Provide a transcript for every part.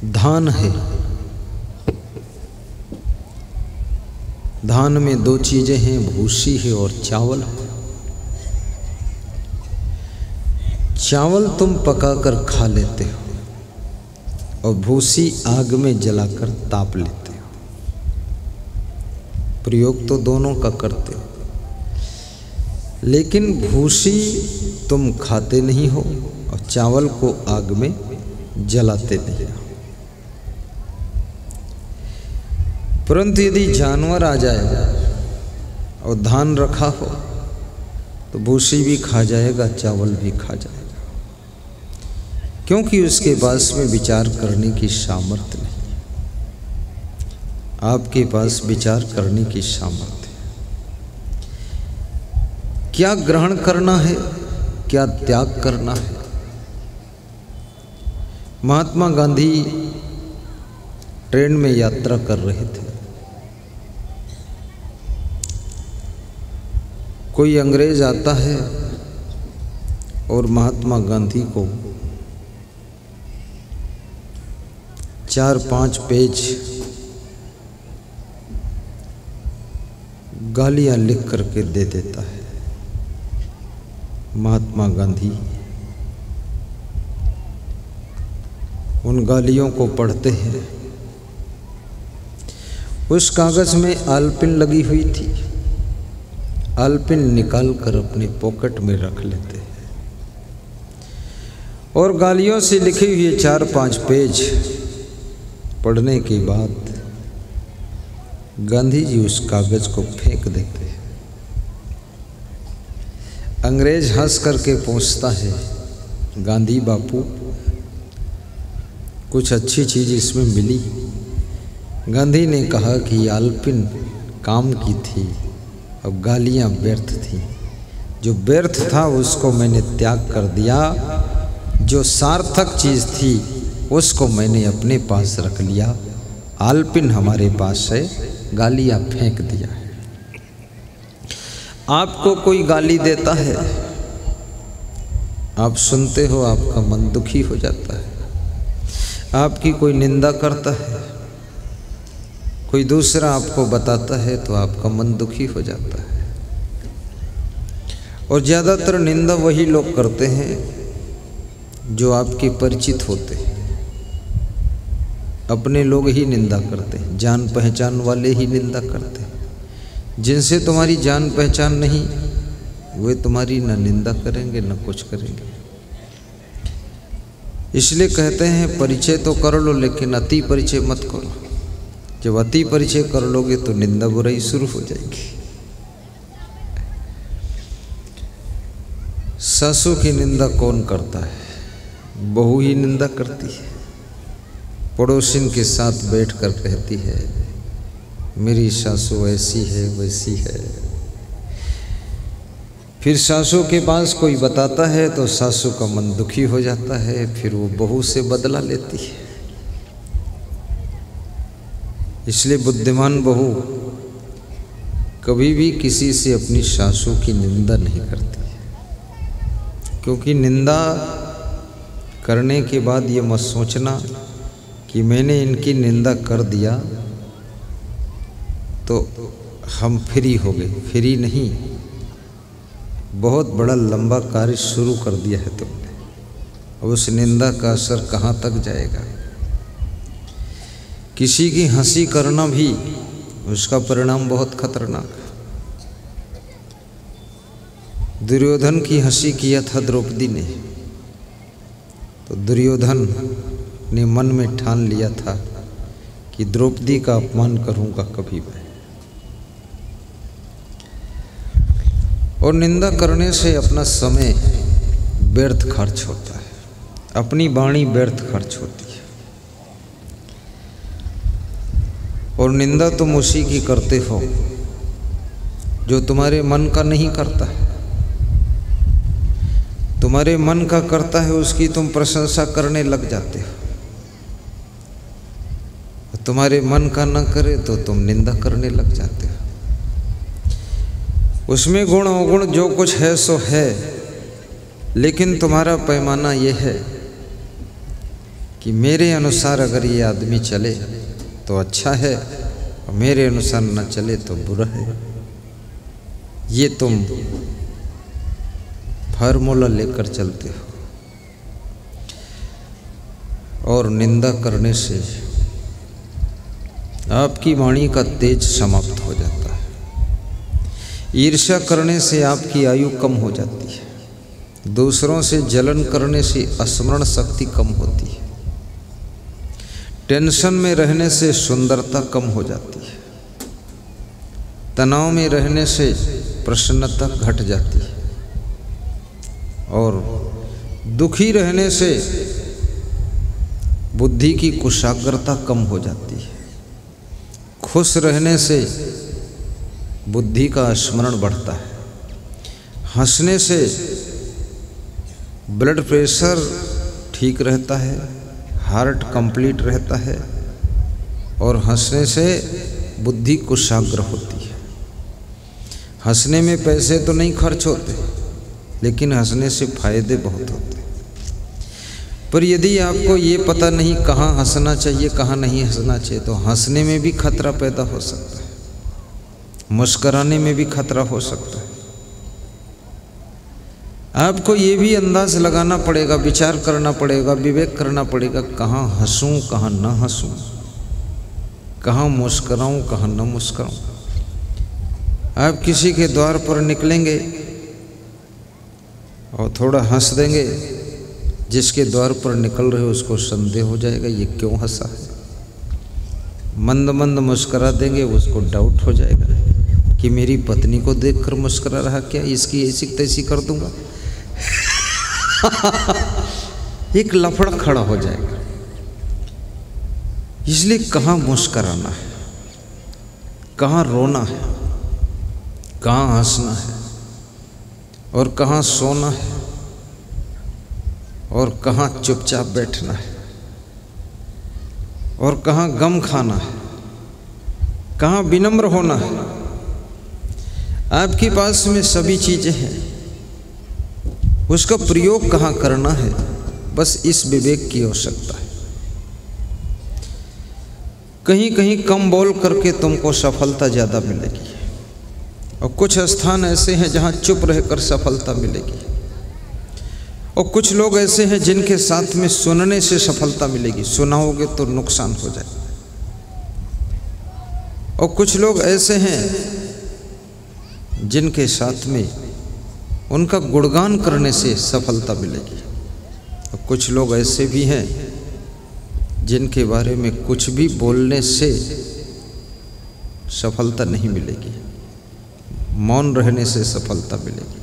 धान है। धान में दो चीजें हैं, भूसी है और चावल है। चावल तुम पकाकर खा लेते हो और भूसी आग में जलाकर ताप लेते हो। प्रयोग तो दोनों का करते हो, लेकिन भूसी तुम खाते नहीं हो और चावल को आग में जलाते नहीं हो। परंतु यदि जानवर आ जाएगा और धान रखा हो तो भूसी भी खा जाएगा, चावल भी खा जाएगा, क्योंकि उसके पास में विचार करने की सामर्थ्य नहीं। आपके पास विचार करने की सामर्थ्य है। क्या ग्रहण करना है, क्या त्याग करना है। महात्मा गांधी ट्रेन में यात्रा कर रहे थे। कोई अंग्रेज आता है और महात्मा गांधी को 4-5 पेज गालियां लिख करके दे देता है। महात्मा गांधी उन गालियों को पढ़ते हैं। उस कागज में आलपिन लगी हुई थी। आलपिन निकाल कर अपने पॉकेट में रख लेते हैं और गालियों से लिखे हुए 4-5 पेज पढ़ने के बाद गांधी जी उस कागज को फेंक देते हैं। अंग्रेज हंस करके पूछता है, गांधी बापू कुछ अच्छी चीज इसमें मिली? गांधी ने कहा कि आलपिन काम की थी और गालियां व्यर्थ थी। जो व्यर्थ था उसको मैंने त्याग कर दिया, जो सार्थक चीज थी उसको मैंने अपने पास रख लिया। आलपिन हमारे पास है, गालियां फेंक दिया है। आपको कोई गाली देता है, आप सुनते हो, आपका मन दुखी हो जाता है। आपकी कोई निंदा करता है, कोई दूसरा आपको बताता है तो आपका मन दुखी हो जाता है। और ज़्यादातर निंदा वही लोग करते हैं जो आपके परिचित होते हैं। अपने लोग ही निंदा करते हैं, जान पहचान वाले ही निंदा करते हैं। जिनसे तुम्हारी जान पहचान नहीं, वे तुम्हारी न निंदा करेंगे न कुछ करेंगे। इसलिए कहते हैं परिचय तो कर लो, लेकिन अति परिचय मत करो। जब अति परिचय कर लोगे तो निंदा बुराई शुरू हो जाएगी। सासू की निंदा कौन करता है? बहू ही निंदा करती है। पड़ोसिन के साथ बैठकर कहती है, मेरी सासू ऐसी है वैसी है। फिर सासू के पास कोई बताता है तो सासू का मन दुखी हो जाता है, फिर वो बहू से बदला लेती है। इसलिए बुद्धिमान बहू कभी भी किसी से अपनी सासू की निंदा नहीं करती, क्योंकि निंदा करने के बाद ये मत सोचना कि मैंने इनकी निंदा कर दिया तो हम फ्री हो गए। फ्री नहीं, बहुत बड़ा लंबा कार्य शुरू कर दिया है तुमने। अब उस निंदा का असर कहाँ तक जाएगा? किसी की हंसी करना भी उसका परिणाम बहुत खतरनाक है। दुर्योधन की हंसी किया था द्रौपदी ने, तो दुर्योधन ने मन में ठान लिया था कि द्रौपदी का अपमान करूंगा कभी मैं। और निंदा करने से अपना समय व्यर्थ खर्च होता है, अपनी वाणी व्यर्थ खर्च होती है। और निंदा तुम उसी की करते हो जो तुम्हारे मन का नहीं करता है। तुम्हारे मन का करता है उसकी तुम प्रशंसा करने लग जाते हो। तुम्हारे मन का न करे तो तुम निंदा करने लग जाते हो। उसमें गुण अवगुण जो कुछ है सो है, लेकिन तुम्हारा पैमाना यह है कि मेरे अनुसार अगर ये आदमी चले तो अच्छा है और मेरे अनुसार न चले तो बुरा है। ये तुम फार्मूला लेकर चलते हो और निंदा करने से आपकी वाणी का तेज समाप्त हो जाता है। ईर्ष्या करने से आपकी आयु कम हो जाती है। दूसरों से जलन करने से स्मरण शक्ति कम होती है। टेंशन में रहने से सुंदरता कम हो जाती है। तनाव में रहने से प्रसन्नता घट जाती है और दुखी रहने से बुद्धि की कुशाग्रता कम हो जाती है। खुश रहने से बुद्धि का स्मरण बढ़ता है। हंसने से ब्लड प्रेशर ठीक रहता है, हार्ट कंप्लीट रहता है और हंसने से बुद्धि कुशाग्र होती है। हंसने में पैसे तो नहीं खर्च होते, लेकिन हंसने से फायदे बहुत होते हैं। पर यदि आपको ये पता नहीं कहाँ हंसना चाहिए कहाँ नहीं हंसना चाहिए, तो हंसने में भी खतरा पैदा हो सकता है, मुस्कुराने में भी खतरा हो सकता है। आपको ये भी अंदाज लगाना पड़ेगा, विचार करना पड़ेगा, विवेक करना पड़ेगा, कहाँ हंसूं कहाँ न हंसूं, कहाँ मुस्कुराऊं कहाँ न मुस्कुराऊं। आप किसी के द्वार पर निकलेंगे और थोड़ा हंस देंगे, जिसके द्वार पर निकल रहे हो उसको संदेह हो जाएगा ये क्यों हंसा है। मंद मंद मुस्कुरा देंगे, उसको डाउट हो जाएगा कि मेरी पत्नी को देखकर मुस्कुरा रहा क्या, इसकी ऐसी तैसी कर दूंगा। एक लफड़ा खड़ा हो जाएगा। इसलिए कहाँ मुस्कुराना है, कहाँ रोना है, कहाँ हंसना है और कहाँ सोना है और कहाँ चुपचाप बैठना है और कहाँ गम खाना है, कहाँ विनम्र होना है। आपके पास में सभी चीजें हैं, उसका प्रयोग कहाँ करना है, बस इस विवेक की आवश्यकता है। कहीं कहीं कम बोल करके तुमको सफलता ज़्यादा मिलेगी और कुछ स्थान ऐसे हैं जहाँ चुप रहकर सफलता मिलेगी और कुछ लोग ऐसे हैं जिनके साथ में सुनने से सफलता मिलेगी, सुनाओगे तो नुकसान हो जाए। और कुछ लोग ऐसे हैं जिनके साथ में उनका गुणगान करने से सफलता मिलेगी और कुछ लोग ऐसे भी हैं जिनके बारे में कुछ भी बोलने से सफलता नहीं मिलेगी, मौन रहने से सफलता मिलेगी।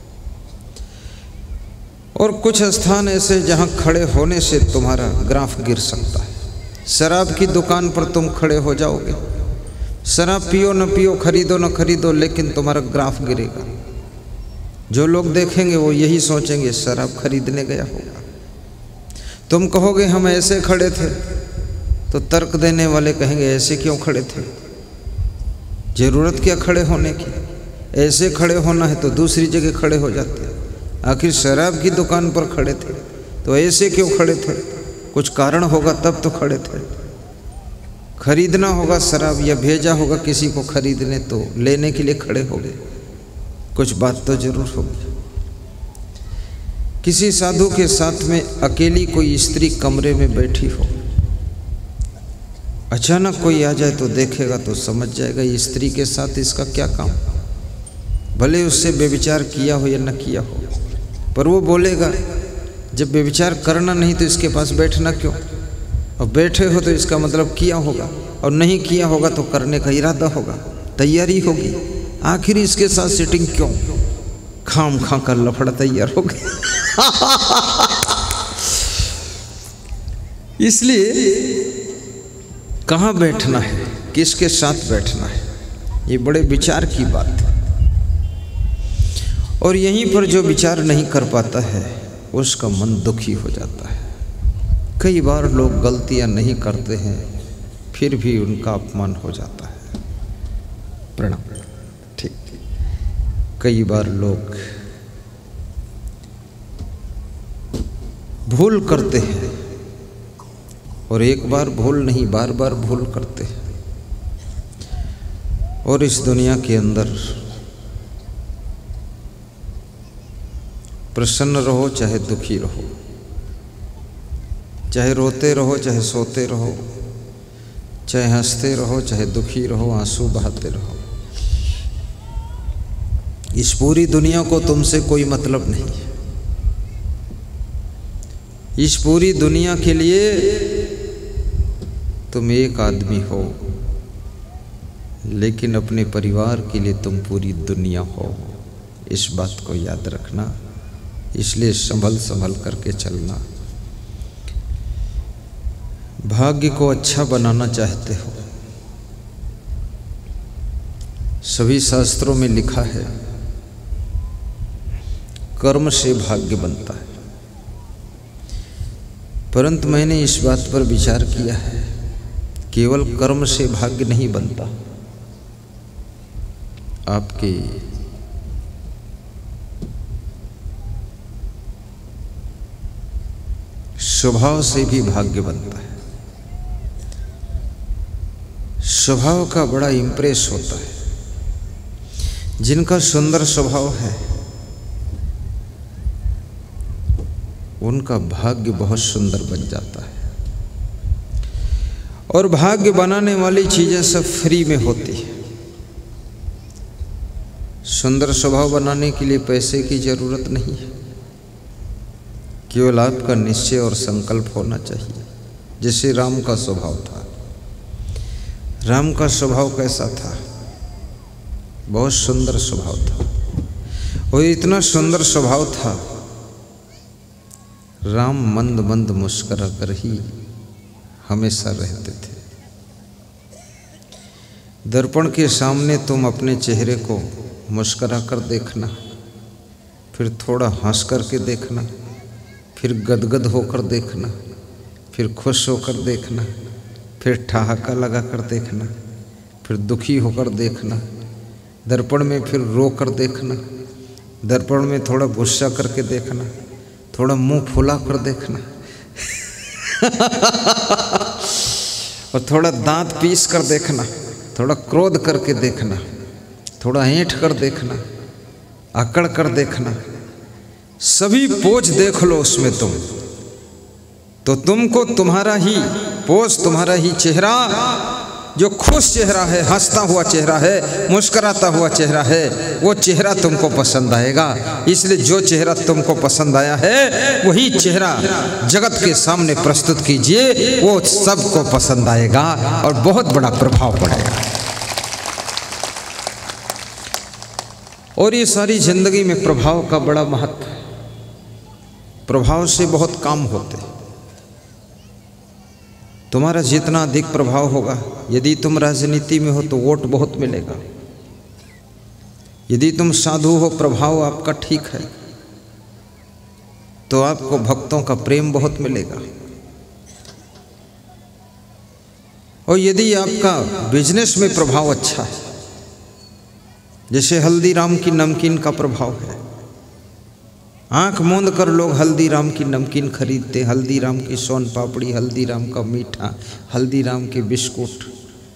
और कुछ स्थान ऐसे जहां खड़े होने से तुम्हारा ग्राफ गिर सकता है। शराब की दुकान पर तुम खड़े हो जाओगे, शराब पियो न पियो, खरीदो न खरीदो, लेकिन तुम्हारा ग्राफ गिरेगा। जो लोग देखेंगे वो यही सोचेंगे शराब खरीदने गया होगा। तुम कहोगे हम ऐसे खड़े थे, तो तर्क देने वाले कहेंगे ऐसे क्यों खड़े थे, जरूरत क्या खड़े होने की, ऐसे खड़े होना है तो दूसरी जगह खड़े हो जाते। आखिर शराब की दुकान पर खड़े थे तो ऐसे क्यों खड़े थे, कुछ कारण होगा तब तो खड़े थे। खरीदना होगा शराब या भेजा होगा किसी को खरीदने, तो लेने के लिए खड़े हो गए, कुछ बात तो जरूर होगी। किसी साधु के साथ में अकेली कोई स्त्री कमरे में बैठी हो, अचानक कोई आ जाए तो देखेगा तो समझ जाएगा स्त्री के साथ इसका क्या काम, भले उससे व्यभिचार किया हो या न किया हो, पर वो बोलेगा जब व्यभिचार करना नहीं तो इसके पास बैठना क्यों, और बैठे हो तो इसका मतलब किया होगा, और नहीं किया होगा तो करने का इरादा होगा, तैयारी होगी। आखिर इसके साथ सेटिंग क्यों, खाम खा कर लफड़ा तैयार हो गया। इसलिए कहाँ बैठना है, किसके साथ बैठना है, ये बड़े विचार की बात है। और यहीं पर जो विचार नहीं कर पाता है उसका मन दुखी हो जाता है। कई बार लोग गलतियां नहीं करते हैं फिर भी उनका अपमान हो जाता है। प्रणाम। ठीक। कई बार लोग भूल करते हैं और एक बार भूल नहीं, बार बार भूल करते हैं। और इस दुनिया के अंदर प्रसन्न रहो चाहे दुखी रहो, चाहे रोते रहो चाहे सोते रहो, चाहे हंसते रहो चाहे दुखी रहो, आंसू बहाते रहो, इस पूरी दुनिया को तुमसे कोई मतलब नहीं। इस पूरी दुनिया के लिए तुम एक आदमी हो, लेकिन अपने परिवार के लिए तुम पूरी दुनिया हो। इस बात को याद रखना। इसलिए संभल संभल करके चलना। भाग्य को अच्छा बनाना चाहते हो, सभी शास्त्रों में लिखा है कर्म से भाग्य बनता है, परंतु मैंने इस बात पर विचार किया है केवल कर्म से भाग्य नहीं बनता, आपके स्वभाव से भी भाग्य बनता है। स्वभाव का बड़ा इंप्रेस होता है। जिनका सुंदर स्वभाव है उनका भाग्य बहुत सुंदर बन जाता है। और भाग्य बनाने वाली चीजें सब फ्री में होती है। सुंदर स्वभाव बनाने के लिए पैसे की जरूरत नहीं है, केवल आपका निश्चय और संकल्प होना चाहिए। जैसे राम का स्वभाव था। राम का स्वभाव कैसा था? बहुत सुंदर स्वभाव था। और इतना सुंदर स्वभाव था, राम मंद मंद मुस्कुरा कर ही हमेशा रहते थे। दर्पण के सामने तुम अपने चेहरे को मुस्कुरा कर देखना, फिर थोड़ा हंस करके देखना, फिर गदगद होकर देखना, फिर खुश होकर देखना, फिर ठहाका लगा कर देखना, फिर दुखी होकर देखना, दर्पण में फिर रो कर देखना, दर्पण में थोड़ा गुस्सा करके देखना, थोड़ा मुंह फुला कर देखना और थोड़ा दांत पीस कर देखना, थोड़ा क्रोध करके देखना, थोड़ा ऐंठ कर देखना, अकड़ कर देखना। सभी पोज देख लो उसमें तुम, तो तुमको तुम्हारा ही पोज, तुम्हारा ही चेहरा, जो खुश चेहरा है, हंसता हुआ चेहरा है, मुस्कुराता हुआ चेहरा है, वो चेहरा तुमको पसंद आएगा। इसलिए जो चेहरा तुमको पसंद आया है वही चेहरा जगत के सामने प्रस्तुत कीजिए, वो सबको पसंद आएगा और बहुत बड़ा प्रभाव पड़ेगा। और ये सारी जिंदगी में प्रभाव का बड़ा महत्व है। प्रभाव से बहुत काम होते हैं। तुम्हारा जितना अधिक प्रभाव होगा, यदि तुम राजनीति में हो तो वोट बहुत मिलेगा। यदि तुम साधु हो, प्रभाव आपका ठीक है, तो आपको भक्तों का प्रेम बहुत मिलेगा। और यदि आपका बिजनेस में प्रभाव अच्छा है, जैसे हल्दीराम की नमकीन का प्रभाव है, आंख मूंद कर लोग हल्दीराम की नमकीन खरीदते, हल्दीराम की सोन पापड़ी, हल्दीराम का मीठा, हल्दीराम के बिस्कुट।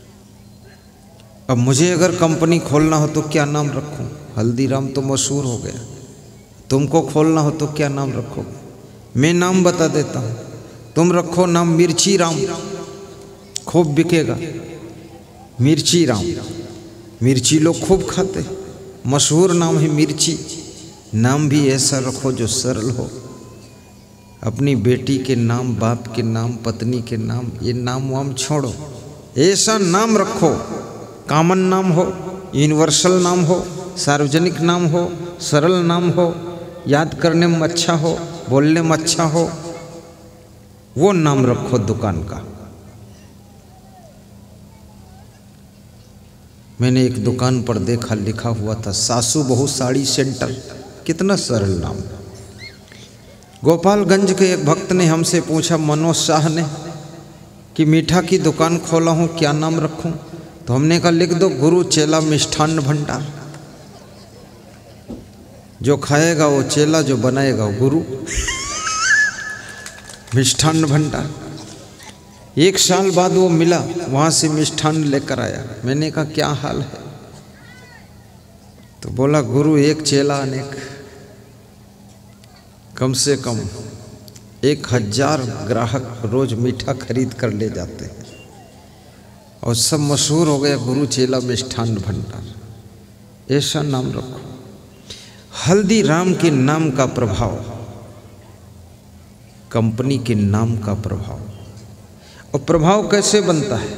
अब मुझे अगर कंपनी खोलना हो तो क्या नाम रखूं? हल्दीराम तो मशहूर हो गया। तुमको खोलना हो तो क्या नाम रखोगे? मैं नाम बता देता हूं, तुम रखो नाम मिर्ची राम, खूब बिकेगा। मिर्ची राम, मिर्ची लोग खूब खाते, मशहूर नाम है मिर्ची। नाम भी ऐसा रखो जो सरल हो। अपनी बेटी के नाम, बाप के नाम, पत्नी के नाम, ये नाम वाम छोड़ो, ऐसा नाम रखो, कॉमन नाम हो, यूनिवर्सल नाम हो, सार्वजनिक नाम हो, सरल नाम हो, याद करने में अच्छा हो, बोलने में अच्छा हो, वो नाम रखो दुकान का। मैंने एक दुकान पर देखा, लिखा हुआ था सासू बहू साड़ी सेंटर। कितना सरल नाम। गोपालगंज के एक भक्त ने हमसे पूछा, मनोज शाह ने, कि मीठा की दुकान खोला हूँ, क्या नाम रखूं? तो हमने कहा लिख दो गुरु चेला मिष्ठान्न भंडार। जो खाएगा वो चेला, जो बनाएगा वो गुरु। मिष्ठान्न भंडार। 1 साल बाद वो मिला, वहाँ से मिष्ठान लेकर आया। मैंने कहा क्या हाल है? तो बोला गुरु एक चेला अनेक, कम से कम 1000 ग्राहक रोज मीठा खरीद कर ले जाते हैं और सब मशहूर हो गया गुरु चेला मिष्ठान भंडार। ऐसा नाम रखो। हल्दीराम के नाम का प्रभाव, कंपनी के नाम का प्रभाव। और प्रभाव कैसे बनता है?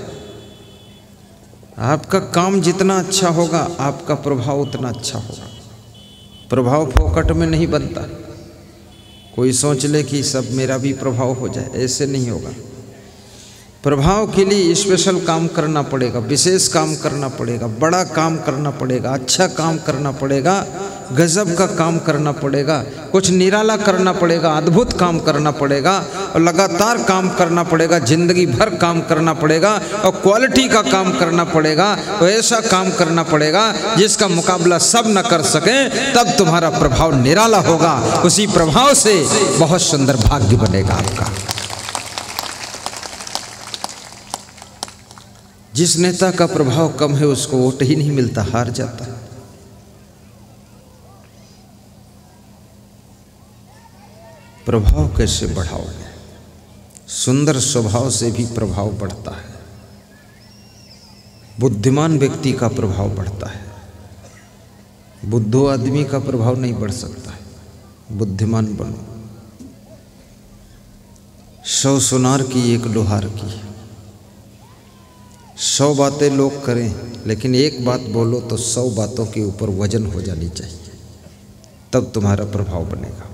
आपका काम जितना अच्छा होगा आपका प्रभाव उतना अच्छा होगा। प्रभाव फोकट में नहीं बनता। कोई सोच ले कि सब मेरा भी प्रभाव हो जाए, ऐसे नहीं होगा। प्रभाव के लिए स्पेशल काम करना पड़ेगा, विशेष काम करना पड़ेगा, बड़ा काम करना पड़ेगा, अच्छा काम करना पड़ेगा, गजब का काम करना पड़ेगा, कुछ निराला करना पड़ेगा, अद्भुत काम करना पड़ेगा और लगातार काम करना पड़ेगा, जिंदगी भर काम करना पड़ेगा और क्वालिटी का काम करना पड़ेगा। तो ऐसा काम करना पड़ेगा जिसका मुकाबला सब न कर सकें, तब तुम्हारा प्रभाव निराला होगा। उसी प्रभाव से बहुत सुंदर भाग्य बनेगा आपका। जिस नेता का प्रभाव कम है उसको वोट ही नहीं मिलता, हार जाता। प्रभाव कैसे बढ़ाओ? सुंदर स्वभाव से भी प्रभाव बढ़ता है। बुद्धिमान व्यक्ति का प्रभाव बढ़ता है। बुद्धू आदमी का प्रभाव नहीं बढ़ सकता है। बुद्धिमान बनो। 100 सुनार की 1 लोहार की। 100 बातें लोग करें लेकिन एक बात बोलो तो 100 बातों के ऊपर वजन हो जानी चाहिए, तब तुम्हारा प्रभाव बनेगा।